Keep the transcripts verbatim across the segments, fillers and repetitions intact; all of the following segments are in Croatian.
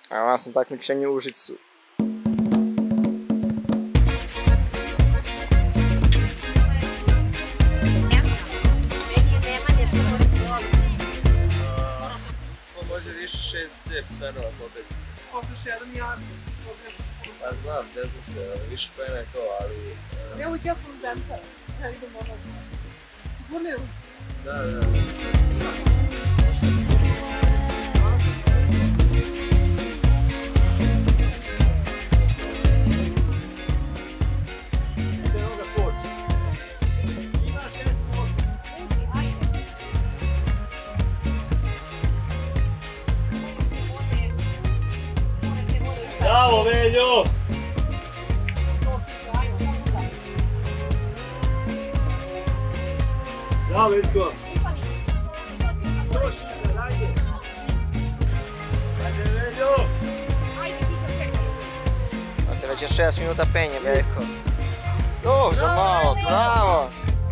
A ja sam takmičenje u Užicu. Može više šest cep smenova pobjedi. Možeš jedan jar. Pa znam, zezam se, više pojena je to, ali... Ja uvijek ja sam zenta. Ja idem ono... Sigurno je... Da, da. Bravo, Veljo! Bravo, Veljko! Još jedan, ajde! Ajde, Veljo! Znate, već je šest minuta penje, Veljko. Oh, za malo, bravo!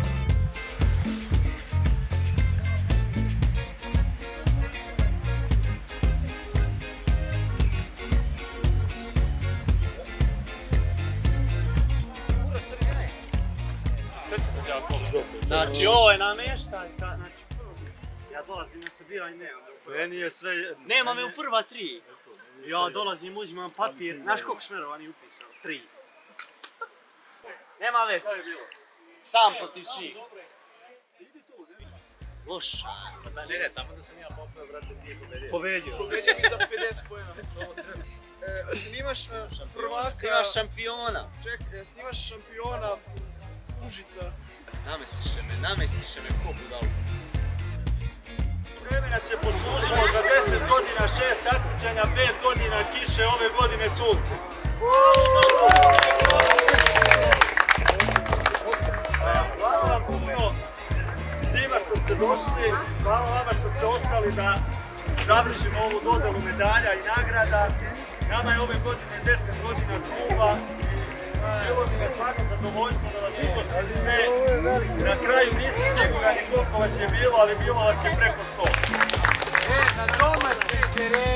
Znači, ovo je namještaljka, znači, ja dolazim na sabiranje, nemam me u prva. Meni je sve... Nema me u prva tri. Ja dolazim, uzimam papir, znaš koliko šmerova nije upisao? Tri. Nema veze. Sam protiv svih. Loša. Ne, ne, tamo da sam ja popeo, brate, ti je pobedio. Pobedio. Pobedio mi za pedeset pojena. Snimaš prvaka... Imaš šampiona. Čekaj, snimaš šampiona Užica. Namestiše me, namestiše me ko budalu. Vremena se poslužilo za deset godina, šest takmičenja, pet godina kiše, ove godine sunce. Hvala vam puno svima što ste došli, hvala vama što ste ostali da završimo ovu dodelu medalja i nagrada. Nama je ove godine deset godina kluba. Bilo mi je stvarno zadovoljstvo da vas upošlim sve. Na kraju nisam siguran i koliko vas je bilo, ali bilo vas je preko sto. E, na domaćem terenu.